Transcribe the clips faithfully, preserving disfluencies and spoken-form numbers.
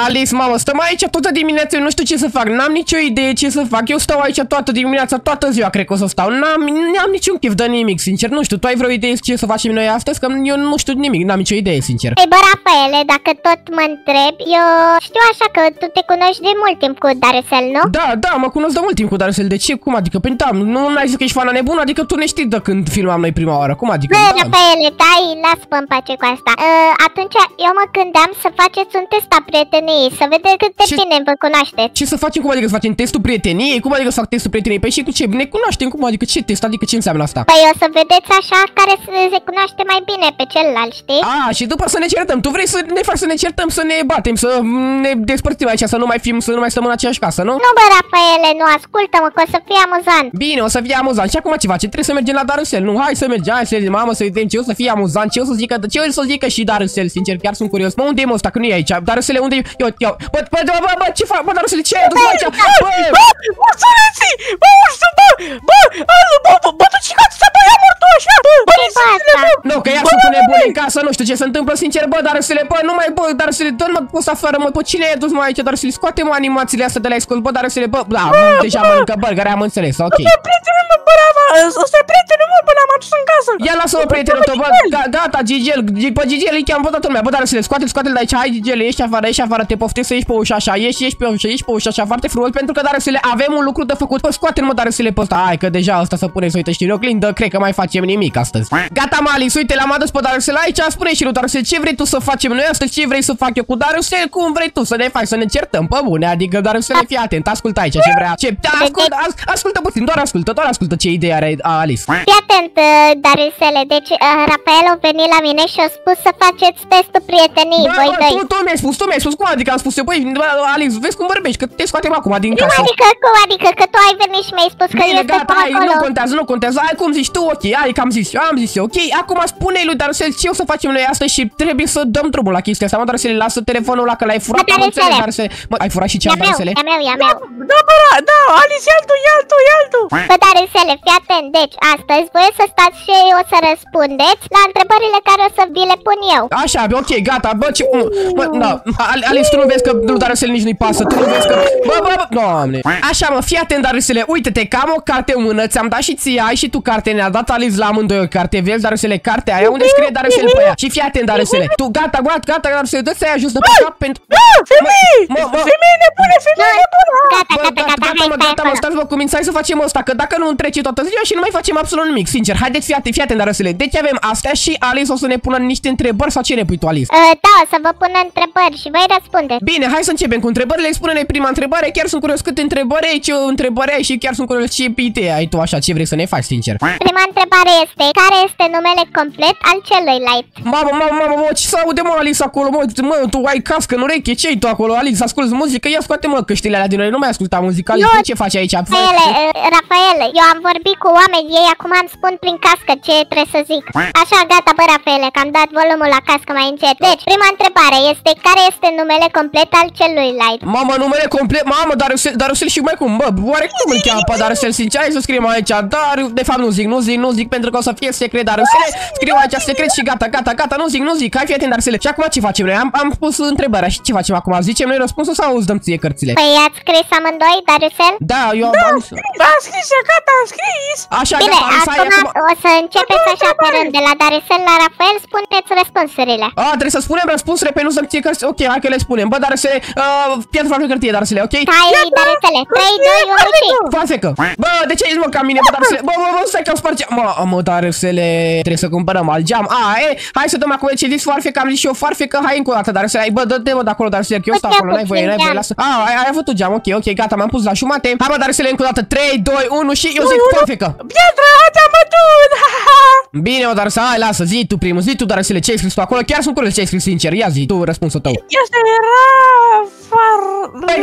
Alice, mamă, stăm aici toată dimineața, eu nu știu ce să fac, n-am nicio idee ce să fac. Eu stau aici toată dimineața, toată ziua cred că o să stau. N-am, n-am niciun chef de nimic, sincer. Nu știu, tu ai vreo idee ce să facem noi astăzi? Că eu nu știu nimic, n-am nicio idee, sincer. Ei, bă, Rafaele, dacă tot mă întreb, eu știu așa că tu te cunoști de mult timp cu Darusel, nu? Da, da, mă cunosc de mult timp cu Darusel. De ce? Cum adică? Păi da, nu n-ai zis că ești fana nebună, adică tu ne știi de când filmam noi prima oară. Cum adică? Bă, Da. Rafaele, dai, lasă-mă în pace cu asta. Uh, atunci eu mă gândeam să faceți un test a prieteniei, să vedeți cât de Ce- bine vă cunoașteți. Ce să facem? Cum adică să facem testul prieteniei? Cum adică să fac testul prieteniei? Păi și cu ce? Ne cunoaștem? Cum adică ce test? Adică ce înseamnă asta? Păi o să vedeți așa care se, se cunoaște mai bine pe celălalt, știi? A, și după să ne certăm. Tu vrei să ne faci să ne certăm, să ne batem, să ne despărțim aici, să nu mai fim, să nu mai stăm în aceeași casă, nu? Nu, bă, Rafaele, nu, ascultă-mă, că o să fie amuzant. Bine, o să fie amuzant. Și acum ce facem? Trebuie să mergem la Darusel. Nu, hai să mergem, hai să mergem, mamă, să vedem ce o să fie amuzant, ce o să zică, ce o să zică și Darusel, sincer, chiar sunt curios. Mă, unde e mă ăsta? Că nu e aici. Darusel, unde e? Eu, eu. Bă, bă, bă, bă, bă, ce fac? Bă, Darusel, ce ai adus aici? Bă, Bă, săreții! Bă, ursul, bă! Bă, alu, bă, bă, bă, tu ce cați să bă, ia mortul așa? Bă, bă, Ce faci? nu, că iar sunt cu nebuni în casă, nu știu ce se întâmplă, sincer, bă, Darusele, bă, nu mai, bă, Darusele, dă-mă poți afară, mă, bă, cine ai adus mai aici, Darusele, scoate-mă animațiile astea de la scos, bă, Darusele, bă, da, deja mănâncă burgeri, am înțeles, ok. bă, prietenul meu, bă, Rafa, ăsta e prietenul meu, bă, l-am adus în casă. Ia lasă-mă prietenul tău, bă, ga- gata, Gigel, Gi- pe Gigel îi cheamă pe toată lumea, bă, Darusele, scoate-l, scoate-l de aici, hai, Gigel, ieși afară, ieși afară, te poftesc să ieși pe ușa așa, ieși, ieși pe ușa, ieși pe ușa așa, foarte frumos, pentru că, Darusele, avem un lucru de făcut, bă, scoate-l, mă, Darusele, pe ăsta, hai, că deja ăsta să pune să uite și în oglindă, cred că mai facem nimic astăzi. Gata, Malis, uite, l-am adus pe Darusel aici, spune și lui Darusel, ce vrei tu să facem noi astăzi, ce vrei să fac eu cu Darusel, cum vrei tu să ne faci, să ne certăm, pe bune, adică Darusel, fii atent, ascultă aici ce vrea, ce, da, ascultă, as, ascultă puțin, doar ascultă, doar ascultă ce idee are Alice. Fii atent, uh, Darusele, deci uh, Rafael a venit la mine și a spus să faceți testul prieteniei, Bă, voi bă, doi. tu, tu mi-ai spus, tu mi-ai spus, cum adică am spus eu, băi, bă, Alice, vezi cum vorbești, că te scoatem acum din Nu, casă. adică, cum adică, că tu ai venit și mi-ai spus că Bine, eu sunt gata, hai, acolo. nu contează, nu contează, hai cum zici tu, ok, hai că am zis eu, am zis eu, ok, acum spune lui Darusel ce o să facem noi astăzi și trebuie să dăm drumul la chestia asta, mă, Darusel, lasă telefonul ăla că l-ai furat, am înțeles, Darusel. Mă, ai furat și ce, E a meu, Darusel? e a meu, e a meu. Da, bă, da, da, Alice, e altul, e altul, e altul. Bă, Darusele, fii atent, deci astăzi voi să stați și o să răspundeți la întrebările care o să vi le pun eu. Așa, ok, gata, bă, ce, mă, da, Al- Alice, tu nu vezi că lui Darusel nici nu-i pasă, tu nu vezi că, bă, bă, bă, doamne. Așa, mă, fii atent, Darusele, uite-te, că am o carte în mână, ți-am dat și ție, ai și tu carte, ne-a dat Alice la amândoi o carte, vezi, Darusele, cartea aia, unde scrie Darusel pe ea? Și fii atent, Darusele, tu, gata, gata, gata, Darusele, dă-ți aia jos de pe cap pentru... Femei, Mă, mă, femei nebune, femei nebune. Gata, Bă, gata, gata, gata, gata, hai, mă, stai gata, mă, acolo. stați-vă cu minți, hai să facem ăsta, că dacă nu întrece toată ziua și nu mai facem absolut nimic, sincer. Haideți, fii atent, fii atent, Darusele. Deci avem astea și Alice o să ne pună niște întrebări sau ce ne pui tu, Alice? Uh, da, o să vă pun întrebări și voi răspundeți. Bine, hai să începem cu întrebările. Spune-ne prima întrebare. Chiar sunt curios câte întrebări ai, ce întrebări ai și chiar sunt curios ce idee ai tu așa, ce vrei să ne faci, sincer. Prima întrebare este, care este numele complet al celuilalt? Mamă, mamă, mamă, mamă, ce să aude, mă, Alice, acolo, mă, mă, tu ai cască în ureche, ce-i tu acolo, Alice, asculti muzică, ia scoate, mă, căștile alea din noi, nu mai asculta muzică, Alice, Eu- ce faci aici? Rafaele, uh, Rafaele, eu am vorbit cu oameni, ei acum îmi spun prin cască ce trebuie să zic. Așa, gata, bă, Rafaele, că am dat volumul la cască mai încet. Deci, prima întrebare este, care este numele complet al celuilalt? Mamă, numele complet, mamă, Darusel, Darusel și mai cum, bă, oare cum îl cheamă pe Darusel, sincer, hai să scriem aici, dar, de fapt nu zic, nu zic, nu zic, pentru că o să fie secret, Darusel, scriu aici secret și gata, gata, gata, nu zic, nu zic, hai, fii atent, Darusel. Și acum ce facem noi? Am, am pus întrebarea și ce facem acum? Zicem noi răspunsul sau îți dăm ție cărțile? Păi ați scris amândoi, Darusel? Da, eu am... Am scris, gata, am scris. Așa, Bine, gata, Alice, hai, acum acum... o să începeți așa pe rând, de la Darusel la Rafael, spuneți răspunsurile. A, trebuie să spunem răspunsurile, pe nu să-mi ție cărți, ok, hai că le spunem. Bă, Darusel, uh, piatră, foaie, hârtie, Darusel, ok? Hai, Darusele, trei, doi, unu și... Foasecă. Bă, de ce ești, mă, ca mine, bă, Darusele? Bă, bă, bă, stai că îmi sparge... Mă, mă, Darusele, trebuie să cumpărăm alt geam. A, e, hai să dăm acum ce zis foarfecă, am zis și eu foarfecă, hai încă o dată, Darusele, hai, bă, dă-te, mă, de acolo, Darusele, că eu stau acolo, n-ai voie, n-ai voie, lasă. A, ai, ai avut tu geam, ok, ok, gata, m-am pus la jumate. Hai, bă, Darusele, încă o dată, trei, doi, unu și eu zic foarfecă. Piatra, te-am bătut. Bine, mă, Darusele, hai, lasă, zi tu primul, zi tu, Darusele, ce ai scris tu acolo? Chiar sunt curios ce ai scris, sincer, ia zi tu răspunsul tău. Este Rafar... Păi, dar tu nici n-ai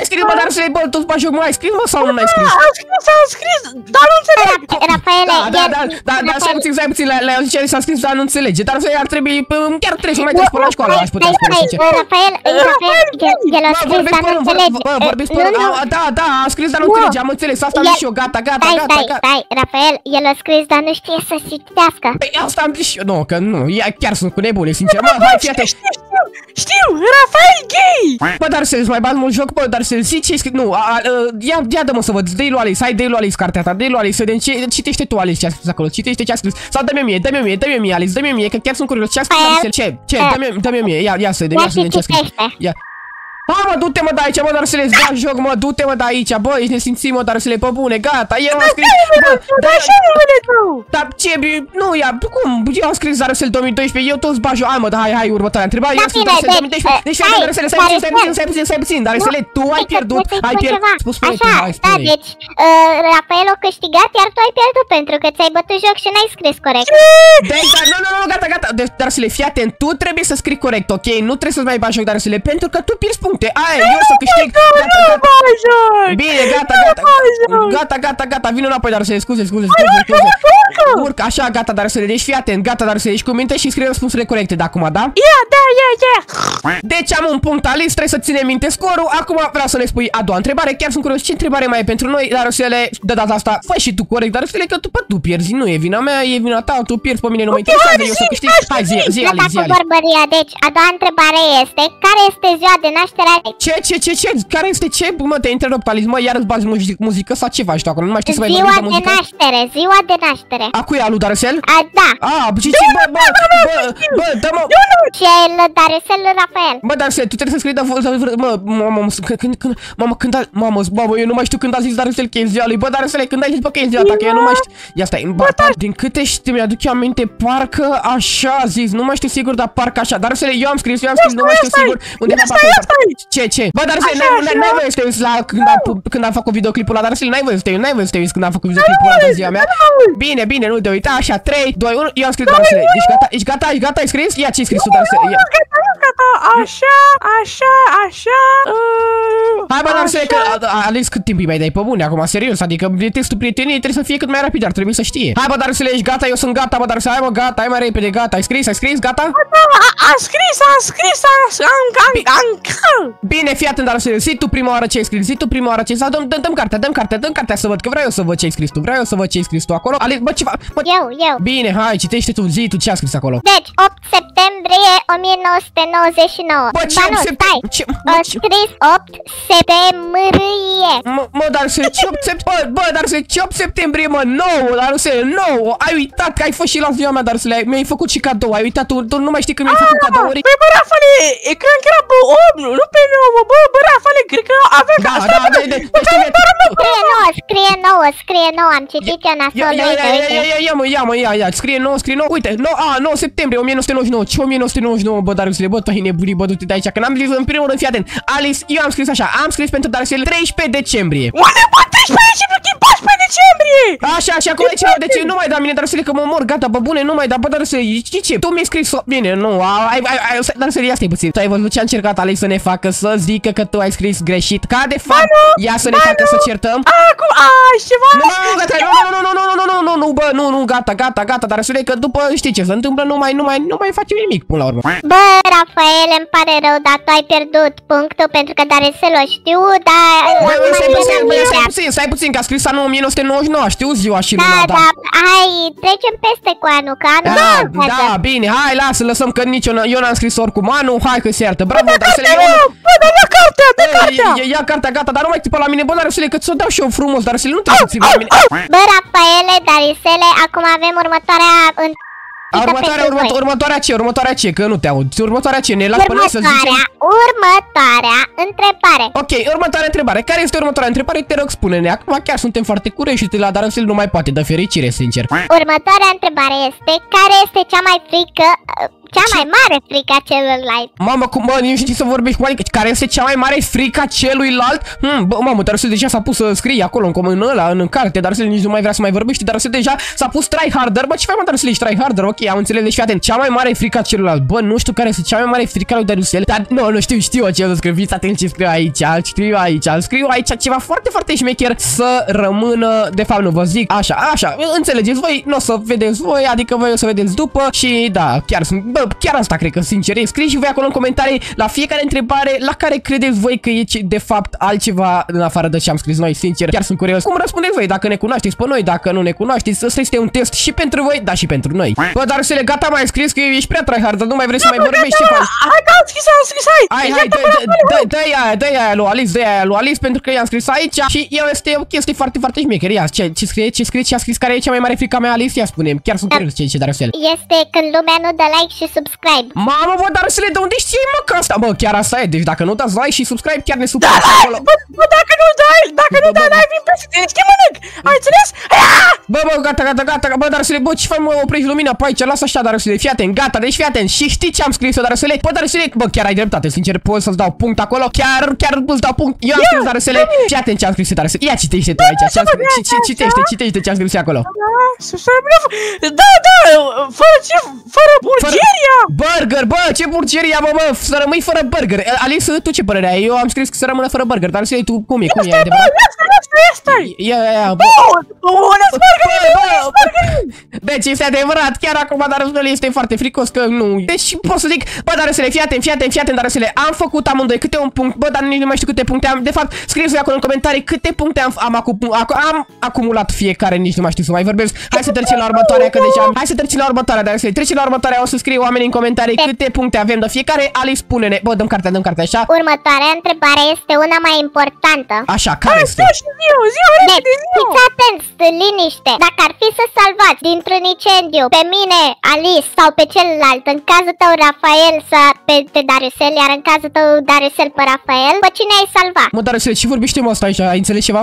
scris, mă, dar să le bă, toți bajoc, mă, ai scris, mă, sau nu ai scris? Am scris, am scris, dar nu înțeleg. Rafaele, Da, da, el- da, da, da, stai puțin, stai puțin, le au zis s-a scris, dar nu înțelege, dar ar trebui, chiar trebuie să mai treci până la școală, aș putea spune, Stai, sincer. stai, Rafael, Rafael, el- el a Bă, scris, vorbiți dar pe nu rând, înțelege. bă, vorbiți pe Nu, rând, nu. A, da, da, a scris, dar nu Nu. înțelege, am înțeles, asta am El- zis și eu, gata, gata, Stai, gata, stai, gata. stai, Rafael, el a scris, dar nu știe să citească. Păi asta am zis și eu, nu, că nu, ia, chiar sunt cu nebune, sincer, mă, hai, fii atent. Știu, știu, Rafael gay. Bă, dar să-ți mai bagi mult joc, bă, dar să-ți zici ce ai scris, nu, a, a, ia, ia dă-mă să văd, dă-i lui Alice, hai, dă-i lui Alice cartea ta, dă-i lui Alice, să vedem ce, citește tu, Alice, ce a scris acolo, citește ce a scris, sau dă-mi mie, dă-mi mie, dă-mi mie, Alice, dă-mi mie, că chiar sunt curios, ce a scris Alice, ce, ce, dă-mi, dă-mi mie, ia, ia să vedem, Ia ia să vedem și ce a scris, citește. ia. Ha, mă, du-te, mă, de aici, mă, dar să le-ți bagi joc, mă, du-te, mă, de aici, bă, ești nesimțit, mă, dar să le pe bune, gata, eu am scris, bă, Dar așa numele tău. dar ce, nu, ia, cum, eu am scris Darusel două mii doisprezece, eu toți bagi, hai, mă, da, hai, hai, următoarea întrebare, eu am scris bine, Darusel două mii deci, doisprezece, deci, stai, Darusel, stai puțin, stai puțin, stai puțin, stai puțin, Darusel, tu ai pierdut, ai pierdut, spune tu, Așa, hai, da, spune. deci, uh, Rafael a câștigat, iar tu ai pierdut pentru că ți-ai bătut joc și n-ai scris corect. Deci, dar, nu, nu, nu, gata, gata, deci, Darusel, fii atent, tu trebuie să scrii corect, ok, nu trebuie să-ți mai bagi joc, Darusel, pentru că tu pierzi puncte, aia, eu să câștig, gata, gata. Bine, gata, gata, gata, gata, gata, vino înapoi, Darusel, scuze, scuze, scuze, scuze. Urcă, așa, gata, Darusel, deci fii atent, gata, Darusel, ești cu minte și scrie răspunsurile corecte de acum, da? Ia, da, ia, ia. Deci am un punct Alice, trebuie să ținem minte scorul. Acum vreau să ne spui a doua întrebare. Chiar sunt curios ce întrebare mai e pentru noi. Darusele, de data asta, fă și tu corect, Darusele, că tu, tu pierzi, nu e vina mea, e vina ta, tu pierzi, pe mine nu mă interesează, eu să câștig. Hai, zi, zi, Gata Alice, zi, cu Alice. vorbăria, deci, a doua întrebare este, care este ziua de naștere a Ce, ce, ce, ce? Care este ce? Mă, te întrerup, Alice, mă, iar îți bazi muzic, muzică sau ce faci tu acolo? Nu mai știi să mai Ziua vorbești de de muzică? naștere, ziua de naștere. A cui, a lui Darusel? A, da, A, și ce, bă, bă, bă, bă, dă-mă. și el, Darusel Rafael. Bă, Darusel, tu trebuie să scrii, dar, mă, mamă, când, când, mamă, când a, mamă, mamă, eu nu mai știu când a zis Darusel că e ziua lui, bă, Darusel, când ai zis, bă, că e ziua ta, că eu nu mai știu, ia stai, bă, din câte știu, mi-aduc eu aminte, parcă așa a zis, nu mai știu sigur, dar parcă așa, Darusel, eu am scris, eu am scris, nu mai știu sigur, undeva pe acolo. Ce, ce? Bă, Darusel, n-ai voie să te uiți la când am făcut videoclipul ăla, Darusel, n-ai voie să te uiți, n-ai voie să te uiți când am făcut videoclipul ăla de ziua mea. Bine, bine, nu te uita, așa, trei, doi, unu, eu am scris, Darusel, ești gata, ești gata, ești gata, ai scris? Ia, ce-ai scris tu, Darusel? Ia. Așa, așa, așa. Hai, bă, Darusel, că Alex, cât timp îi mai dai pe bune acum, serios, adică testul prieteniei trebuie să fie cât mai rapid, ar trebui să știe. Hai, bă, Darusel, ești gata, eu sunt gata, bă, Darusel, hai, mă, gata, hai mai repede, gata, ai scris, ai scris, gata? Am scris, am scris, am am Bine, fii atent, Darusel, zi tu prima oară ce ai scris, zi tu prima oară ce ai scris, dăm, dăm, dăm cartea, dăm cartea, dăm cartea să văd, că vreau eu să văd ce ai scris tu, vreau eu să văd ce ai scris tu acolo. Alex, bă, ceva, bă, Eu, eu. bine, hai, citește tu, zi tu ce ai scris acolo. Deci, opt septembrie o mie nouă sute nouăzeci și nouă. Bă, ce Ba opt nu, septembrie? stai. Ce- A bă, ce- scris opt septembrie. Mă, mă, Darusel, ce opt septembrie, bă, bă, Darusel, ce opt septembrie, mă, nouă, Darusel, nouă, ai uitat că ai fost și la ziua mea, Darusel, mi-ai făcut și cadou, ai uitat, tu, tu nu mai știi că mi-ai făcut cadouri? Păi, bă, Rafale, e cred că era, bă, opt, nu, nu pe nouă, bă, bă, Rafale, cred că avea Da, ca da, da, de, de, deci Scrie nouă, scrie nouă, scrie nouă. Am citit eu Ia, nasol, ia, uite, ia, ia, uite. ia, ia, mă, ia, mă, ia, ia, scrie nouă, scrie nouă, uite, nouă, a, nouă septembrie o mie nouă sute nouăzeci și nouă, ce o mie nouă sute nouăzeci și nouă, bă, Darusele, bă, tu ai nebunit, bă, du-te de aici, că n-am zis, în primul rând, fii atent, Alice, eu am scris așa, am scris pentru Darusele treisprezece decembrie. Unde, bă, treisprezece decembrie, din paisprezece decembrie! Așa, și acum aici, deci nu mai da mine, Darusele, că mă mor, gata, bă, bune, nu mai da, bă, Darusele, ce, ce, tu mi-ai scris, bine, nu, ai, ai, ai, Darusele, ia stai puțin, tu ai văzut ce a încercat Alice să ne facă, să zică că tu ai scris greșit, ca de fapt, ia să ne facă să certăm. Acum, a, ceva? Nu, nu, gata, nu, nu, nu, nu, nu, nu, nu, nu, nu, bă, nu, nu, gata, gata, gata, dar să că după știi ce se întâmplă, nu mai, nu mai, nu mai facem nimic până la urmă. Bă, Rafael, îmi pare rău, dar tu ai pierdut punctul pentru că Darusel o știu, dar... Bă, acum stai e puțin, bă, mine. stai puțin, stai puțin, că a scris anul o mie nouă sute nouăzeci și nouă, știu ziua și Da, luna, da, hai, trecem peste cu anul, că anul Da, nu da, bine, hai, lasă, lăsăm că nici eu, n- eu n-am scris oricum anul, hai că se iartă, bravo, dar să le iau. Bă, dar ia cartea, dă Ia, cartea! ia, ia cartea, gata, dar nu mai țipa la mine, bă, dar să le că ți-o dau și eu frumos, dar să le nu trebuie să țipa la mine. Bă, Rafaele, Darusele, acum avem următoarea... În... Următoarea, pentru urmă, voi. următoarea ce, următoarea ce, că nu te aud, următoarea ce, ne las pe noi să zicem. Următoarea, următoarea întrebare. Ok, următoarea întrebare. Care este următoarea întrebare? Te rog, spune-ne. Acum chiar suntem foarte curioși și la Darusel nu mai poate, de fericire, sincer. Următoarea întrebare este, care este cea mai frică, Cea mai mare frică a celuilalt. Mamă, cum, mă, nu știi să vorbești cu adică, care este cea mai mare frică a celuilalt? Hmm, bă, mamă, dar deja s-a pus să scrie acolo în, în ăla, în carte, dar nici nu mai vrea să mai vorbești, dar deja s-a pus tryharder. Bă, ce faci, mă, dar ești tryharder? Ok, am înțeles, deci fii atent. Cea mai mare frică a celuilalt. Bă, nu știu care este cea mai mare frică a lui Darusel, dar nu, nu știu, știu ce să scriu. Fiți atent ce scriu aici, scriu aici, scriu aici ceva foarte, foarte șmecher, să rămână, de fapt nu vă zic, așa, așa, înțelegeți voi, nu o să vedeți voi, adică voi o să vedeți după și da, chiar sunt, bă, chiar asta cred că sincer, scrieți și voi acolo în comentarii la fiecare întrebare la care credeți voi că e de fapt altceva în afară de ce am scris noi, sincer, chiar sunt curios. Cum răspundeți voi, dacă ne cunoașteți pe noi, dacă nu ne cunoașteți, ăsta este un test și pentru voi, dar și pentru noi. Bă, dar să le gata, mai scris că ești prea tryhard, nu mai vrei să mai vorbești, ce faci? Hai, că am scris, am scris, hai! Hai, hai, dă-i aia, dă-i aia lui Alice, dă-i aia lui Alice, pentru că i-am scris aici și eu este o chestie foarte, foarte șmecher. Ia, ce, ce scrie, ce scrie, ce a scris, care e cea mai mare frică a mea, Alice? Ia spune, chiar sunt curios ce zice Darusel. Este când lumea nu dă like și subscribe. Mamă, bă, Darusel, de unde știi, mă, că asta? Bă, chiar asta e, deci dacă nu dați like și subscribe, chiar ne supără acolo. Bă, bă, dacă nu dai, dacă nu dai like, vin peste tine, știi, mănânc! Ai înțeles? Bă, bă, gata, gata, gata, bă, Darusel, bă, ce faci, mă, oprești lumina pe aici, lasă așa, Darusel, fii atent, gata, deci fii atent. Și știi ce am scris eu, Darusel? Bă, Darusel, bă, chiar ai dreptate, sincer, pot să-ți dau punct acolo, chiar, chiar îți dau punct. Eu am scris, Darusel, fii atent ce am scris, Darusel, ia citește tu aici, ce am scris, citește, citește ce am scris acolo. Da, da, fără ce, fără burgeria! Burger, bă, ce burgeria, bă, bă, să rămâi fără burger. Alice, tu ce părere ai? Eu am scris că să rămână fără burger, dar să tu cum e, cum e, adevărat? Ia, ia, ia, bă. Deci este adevărat, chiar acum Darusel este foarte fricos că nu. Deci pot să zic, bă, Darusel, fii atent, fii atent, fii atent, Darusel, am făcut amândoi câte un punct, bă, dar nici nu mai știu câte puncte am. De fapt, scrieți voi acolo în comentarii câte puncte am, am, acu am acumulat fiecare, nici nu mai știu să mai vorbesc. Hai să trecem la următoarea, că deja am. Hai să trecem la următoarea, Darusel. Trecem la următoarea, o să scriu oamenii în comentarii câte puncte avem de fiecare. Alice, spune-ne. Bă, dăm cartea, dăm cartea, așa. Următoarea întrebare este una mai importantă. Așa, care este? Deci, fiți atenți, liniște. Dacă ar fi să salvați dintr-un incendiu pe mine, Alice, sau pe celălalt, în cazul tău, Rafael, să pe, pe Darusel, iar în cazul tău, Darusel pe Rafael, pe cine ai salva? Mă, Darusel, ce vorbește mă asta aici? Ai înțeles ceva?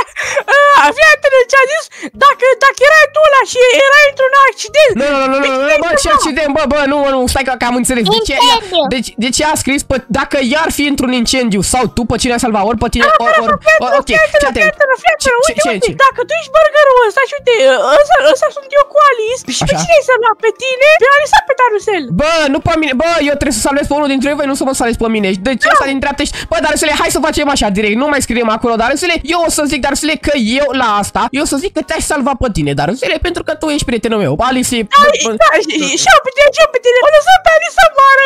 Fii atent ce a zis, dacă, dacă erai tu ăla și erai într-un accident. Nu, nu, nu, nu, nu, bă, ce accident, bă, bă, nu, nu, stai că, că am înțeles. De ce, deci, de ce a scris, pă, dacă i-ar fi într-un incendiu sau tu pe cine ai salvat, ori pe tine, ori, ori, ok, fii atent. Uite, uite, dacă tu ești burgerul ăsta și uite, ăsta sunt eu cu Alice, și pe cine ai salvat? Pe tine, pe Alice sau pe Darusel? Bă, nu pe mine, bă, eu trebuie să salvez pe unul dintre voi, nu să mă salvez pe mine. Deci ăsta din dreapta ești, bă, Darusel, hai să facem așa direct, nu mai scriem acolo, Darusel, eu o să zic, Darusel, că eu la asta, eu o să zic că te-aș salva pe tine, Darusel, pentru că tu ești prietenul meu. Alice, da, și eu pe tine, și eu pe tine, o lăsăm pe Alice să moară,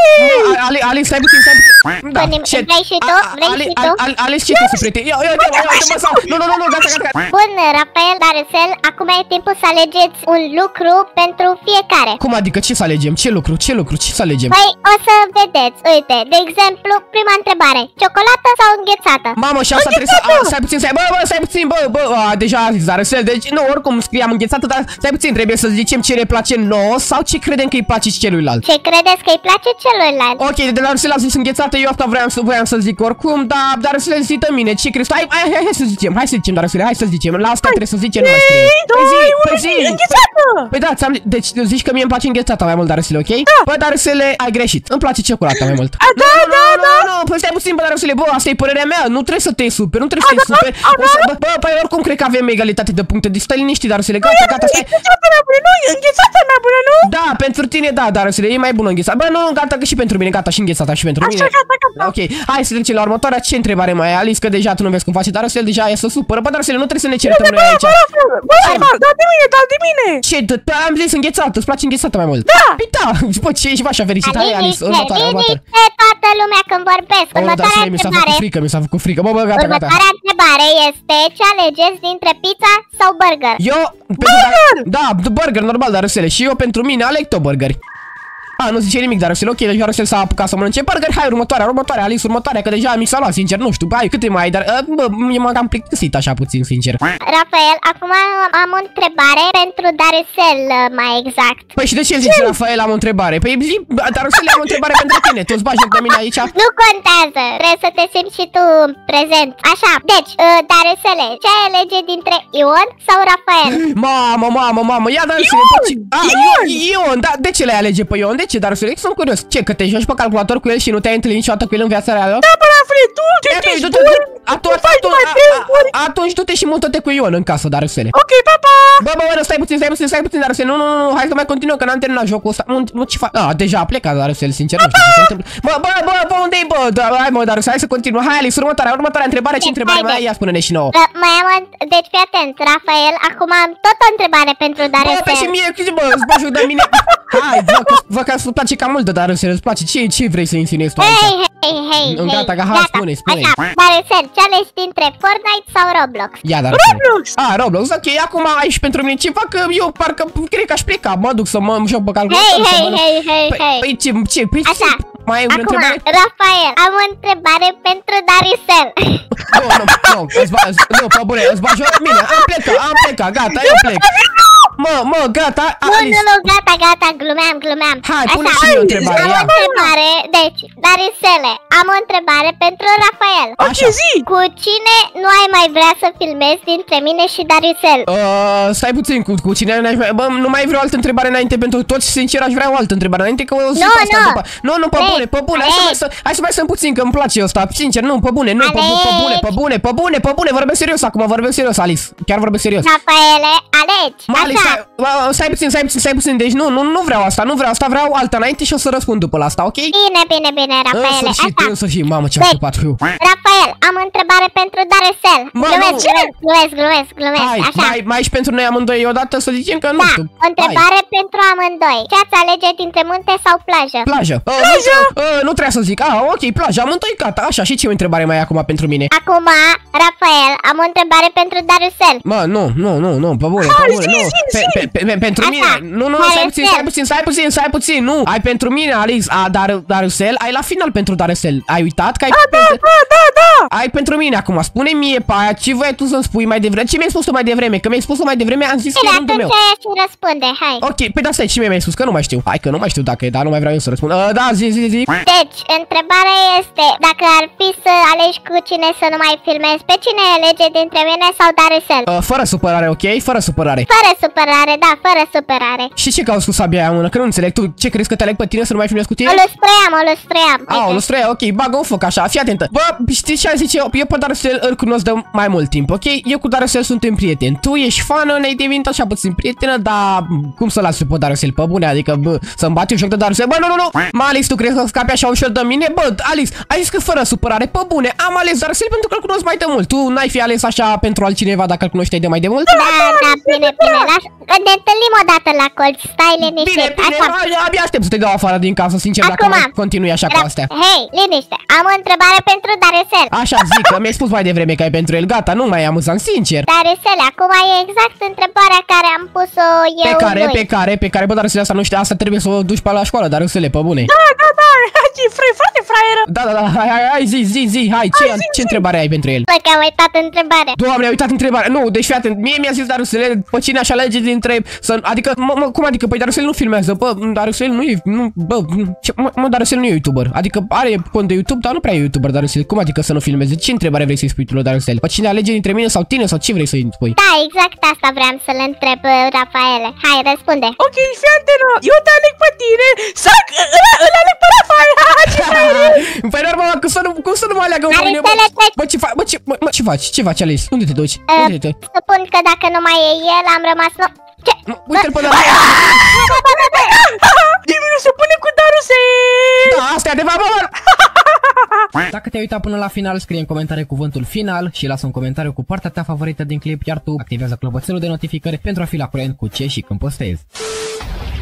yeee! Alice, stai puțin, stai puțin. Da, vrei și tu? Vrei și tu? Alice, ce te prieten? Ia, ia, ia, ia, mă, nu, nu, nu, nu, gata, gata. Bun, Rafael, Darusel, acum e timpul să alegeți un lucru pentru fiecare. Cum adică, ce să alegem? Ce lucru? Ce lucru? Ce să alegem? Păi, o să vedeți, uite, de exemplu, prima întrebare, ciocolată sau înghețată? Mamă, și asta trebuie să... A, stai puțin, stai, bă, bă, stai puțin, bă, bă, a, deja a zis Darusel, deci, nu, oricum scriam înghețată, dar stai puțin, trebuie să zicem ce ne place nouă sau ce credem că îi place și celuilalt. Ce credeți că îi place celuilalt? Ok, de Darusel a zis înghețată, eu asta vreau să, voiam să zic oricum, dar Darusel zi de mine, ce crezi? Hai, hai, hai, hai să zicem, hai să zicem, Darusel, hai să zicem, la asta trebuie să zicem, nu mai scrie. Păi zi, păi zi, înghețată! Păi da, ți-am, deci zici că mie îmi place înghețata mai mult, Darusel, ok? Da. Bă, Darusel, ai greșit, îmi place ciocolata mai mult. A, da, da, da! Nu, nu, păi stai puțin, bă, Darusel, bă, asta e părerea mea, nu trebuie să te super, nu trebuie să te super. Bă, păi oricum cred că avem egalitate de puncte, deci stai liniștit, Darusel, gata, gata, stai. Înghețata mea bună, nu, înghețata mea bună, nu? Da, pentru tine, da, Darusel, e mai bună înghețata. Bă, nu, gata, că și pentru mine, gata, și înghețata și pentru mine. Așa, gata, gata. Ok, hai să trecem la următoarea. Ce întrebare mai ai, Alice? Că deja tu nu vezi cum face Darusel, deja e să supără. Bă, Darusel, nu trebuie să ne certăm noi aici. Bă, da de mine, da de mine. Ce, am zis înghețată, îți place înghețată mai mult? Da. Păi da, bă, ce ești așa fericit? Hai, Alice, următoarea, următoarea. Toată lumea când vorbesc. Următoarea întrebare. Mi s-a făcut frică, mi s-a făcut frică. Bă, bă, gata, gata. Următoarea întrebare este ce alegeți dintre pizza sau burger? Eu, burger! Da, burger, normal, Darusel. Și eu pentru mine aleg tot burgeri. A, nu zice nimic, Darusel, ok, deci Darusel s-a apucat să mănânce burger. Hai, următoarea, următoarea, Alice, următoarea, că deja mi s-a luat, sincer, nu știu, hai, câte mai ai, dar, bă, m-am cam plictisit așa puțin, sincer. Rafael, acum am o întrebare pentru Darusel, mai exact. Păi și de ce zici, Rafael, am o întrebare? Păi, zi, Darusel, am o întrebare pentru tine, tu-ți bagi de mine aici? Nu contează, trebuie să te simți și tu prezent. Așa, deci, Darusel, ce ai alege dintre Ion sau Rafael? Mamă, mamă, mamă, ia Darusel, a, Ion, da, de ce le alege pe Ion? De ce, Darusele? Sunt curios. Ce, că te joci pe calculator cu el și nu te-ai întâlnit niciodată cu el în viața reală? Da, bă, Rafele, tu ce ești bun? Atunci du-te și mută-te cu Ion în casă, Darusele. Ok, pa, pa! Bă, bă, bă, stai puțin, stai puțin, stai puțin, Darusele. Nu, nu, nu, hai să mai continuăm, că n-am terminat jocul ăsta. Nu, nu, ce fac? Ah, deja a plecat, Darusele, sincer, nu știu ce se întâmplă. Bă, bă, bă, bă, unde-i, bă? Hai, mă, Darusele, hai să continuăm. Hai, Alice, următoarea, următoarea întrebare. Ce întrebare mai ai? Ia spune-ne și nouă. Mai am, deci fii atent, Rafael, acum am tot o întrebare pentru Darusel. Bă, și mie, bă, îți bă, de mine. Hai, vă, vă că îți place cam mult de Darusel, îți place. Ce, ce vrei să insinuezi tu aici? Hei, hei, hei, hei. Gata, hai, spune, spune. Așa, Darusel, ce alegi dintre Fortnite sau Roblox? Ia, Darusel. Roblox! Ah, Roblox, ok, acum aici pentru mine ceva că eu parcă cred că aș pleca, mă duc să mă joc pe calculator. Hei, hei, hei, hei, hei. Păi ce, ce, păi Așa, mai ai o acum, întrebare? Rafael, am o întrebare pentru Darusel. Nu, nu, nu, îți ba, nu, pe bune, îți bagi joc. Bine, am plecat, am plecat, gata, eu plec. Mă, mă, gata, Nu, Alice. nu, nu, gata, gata, glumeam, glumeam. Hai, pune Așa, și mie o întrebare, am ia. o întrebare, deci, Darusele, am o întrebare pentru Rafael. Ok, Așa. zi! Cu cine nu ai mai vrea să filmezi dintre mine și Darusel? Uh, stai puțin, cu, cu cine n-aș mai... Bă, nu mai vreau altă întrebare înainte pentru toți, sincer aș vrea o altă întrebare înainte că o să Nu, fac asta nu. după. Nu, nu, pe Ei, bune, pe bune, hai să ei. mai să, hai să mai stăm puțin că îmi place ăsta, sincer, nu, pe bune, nu, pe, bu- pe bune, pe bune, pe bune, pe bune, vorbesc serios acum, vorbesc serios, Alice, chiar vorbesc serios. Rafaele, alegi, Mă, Alice, așa. stai, bă, stai puțin, stai puțin, stai puțin, deci nu, nu, nu vreau asta, nu vreau asta, vreau alta înainte și o să răspund după la asta, ok? Bine, bine, bine, În Rafaele, sfârșit, așa. în sfârșit, mamă, ce-am Deci, scupat, fiu. Rafael, am o întrebare pentru Darusel. Mă, Glumesc, nu. glumesc, glumesc, glumesc, glumesc, Hai, așa. mai, mai și pentru noi amândoi odată să zicem că nu Da, știu. o întrebare pentru amândoi. Ce ați alege dintre munte sau plajă? Plajă. Uh, nu, știu, uh, nu trebuie să zic. Ah, ok, plajă, amândoi gata. Așa, și ce o întrebare mai ai acum pentru mine? Acum, Rafael, am o întrebare pentru Darusel. Mă, nu, nu, nu, nu, pe bune, pe bune, nu. Pe, pe, pe, pe, pentru Așa, mine. Nu, nu, nu, mai stai puțin, Darusel. stai puțin, stai puțin, stai puțin, nu. Ai pentru mine, Alice, a, dar, Darusel, ai la final pentru Darusel. Ai uitat că ai... Da, da, da, da! Ai pentru mine acum, spune mie pe aia ce voiai tu să-mi spui mai devreme. Ce mi-ai spus tu mai devreme? Că mi-ai spus mai devreme, am zis că Bine, e rândul meu. atunci și răspunde, hai. Ok, pe da, stai, ce mi-ai spus? Că nu mai știu. Hai că nu mai știu dacă e, dar nu mai vreau eu să răspund. Uh, da, zi, zi, zi. Deci, întrebarea este, dacă ar fi să alegi cu cine să nu mai filmezi, pe cine alege dintre mine sau Darusel? Uh, fără supărare, ok? Fără supărare. Fără supărare, da, fără supărare. Și ce cauți cu sabia aia în mână? Că nu înțeleg. Tu ce crezi că te aleg pe tine să nu mai filmezi cu tine? O lustruiam, o lustruiam. Ah, o uite. lustrăia, ok, bagă un foc așa, fii atentă. Bă, știi ce zice eu? Eu pe Darusel îl cunosc de mai mult timp, ok? Eu cu Darusel suntem prieteni. Tu ești fană, ne-ai devenit așa puțin prietenă, dar cum să las pe Darusel pe bune? Adică, bă, să-mi bate un joc de Darusel? Bă, nu, nu, nu! Mă, Alice, tu crezi că scapi așa ușor de mine? Bă, Alice, ai zis că fără supărare, pe bune, am ales Darusel pentru că îl cunosc mai de mult. Tu n-ai fi ales așa pentru altcineva dacă îl cunoșteai de mai de mult? Da, da, bine, bine, lași. Ne întâlnim o dată la colț, stai liniștit. Bine, bine, Așa. mai- abia aștept să te dau afară din casă, sincer, dacă Acum. mai continui așa cu Ra- astea. Hei, liniște, am o întrebare pentru Darusel. Așa zic, că mi-ai spus mai devreme că ai pentru el, gata, nu mai e amuzant, sincer. Darusel, acum e exact întrebarea care am pus-o eu Pe care, lui. pe care, pe care, bă, dar asta nu știu, asta trebuie să o duci pe la școală, dar să le pe bune. Da, da, da! E fre, foarte fraieră! Da, da, da, hai, hai, hai, zi, zi, zi, hai, ce, Hai, zi, ce zi. întrebare ai pentru el? Bă, că am uitat întrebarea. Doamne, ai uitat întrebarea. Nu, deci fii atent, mie mi-a zis Darusele, pe cine aș alege dintre, să, adică, mă, mă, cum adică, păi Darusel nu filmează, bă, Darusel nu e, nu, bă, ce, mă, mă, Darusel nu e YouTuber, adică are cont de YouTube, dar nu prea e YouTuber Darusel, cum adică să nu filmeze? Ce întrebare vrei să-i spui tu lui Darusel? Pe cine alege dintre mine sau tine sau ce vrei să-i spui? Da, exact asta vreau să-l întreb, Rafaele. Hai, răspunde. Ok, fii atentă! Eu te aleg pe tine! Sac! Îl aleg pe Rafael! Ha, ce fraier! Păi normal, cum să nu, cum să nu mă aleagă pe mine, bă? Darusele, treci. Bă, ce faci, bă, ce, bă, mă, ce faci, ce faci, Alice? Unde te duci? Unde te duci? Supun că dacă nu mai e el, am rămas... Nu... Ce? Uite-l pe Darusel! Nimeni nu se pune cu Darusel! Da, asta e adevărat, bă! Dacă te-ai uitat până la final, scrie în comentarii cuvântul final și lasă un comentariu cu partea ta favorită din clip, iar tu activează clopoțelul de notificări pentru a fi la curent cu ce și când postezi.